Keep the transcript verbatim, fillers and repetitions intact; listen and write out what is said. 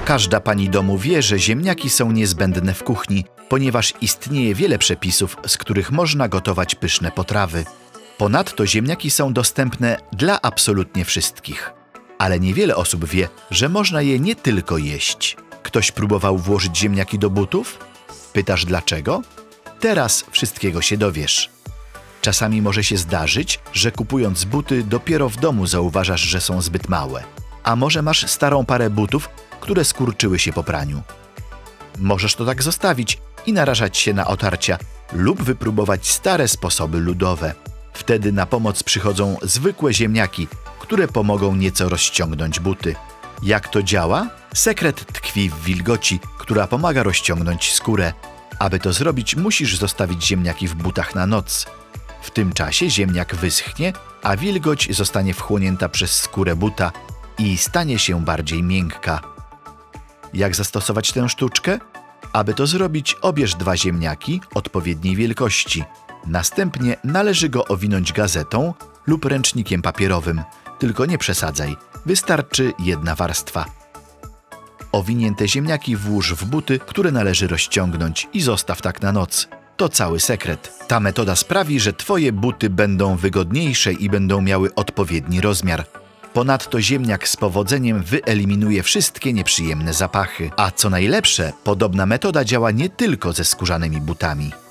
Każda pani domu wie, że ziemniaki są niezbędne w kuchni, ponieważ istnieje wiele przepisów, z których można gotować pyszne potrawy. Ponadto ziemniaki są dostępne dla absolutnie wszystkich. Ale niewiele osób wie, że można je nie tylko jeść. Ktoś próbował włożyć ziemniaki do butów? Pytasz dlaczego? Teraz wszystkiego się dowiesz. Czasami może się zdarzyć, że kupując buty dopiero w domu zauważasz, że są zbyt małe. A może masz starą parę butów, które skurczyły się po praniu. Możesz to tak zostawić i narażać się na otarcia lub wypróbować stare sposoby ludowe. Wtedy na pomoc przychodzą zwykłe ziemniaki, które pomogą nieco rozciągnąć buty. Jak to działa? Sekret tkwi w wilgoci, która pomaga rozciągnąć skórę. Aby to zrobić, musisz zostawić ziemniaki w butach na noc. W tym czasie ziemniak wyschnie, a wilgoć zostanie wchłonięta przez skórę buta i stanie się bardziej miękka. Jak zastosować tę sztuczkę? Aby to zrobić, obierz dwa ziemniaki odpowiedniej wielkości. Następnie należy go owinąć gazetą lub ręcznikiem papierowym. Tylko nie przesadzaj, wystarczy jedna warstwa. Owinięte ziemniaki włóż w buty, które należy rozciągnąć i zostaw tak na noc. To cały sekret. Ta metoda sprawi, że twoje buty będą wygodniejsze i będą miały odpowiedni rozmiar. Ponadto ziemniak z powodzeniem wyeliminuje wszystkie nieprzyjemne zapachy. A co najlepsze, podobna metoda działa nie tylko ze skórzanymi butami.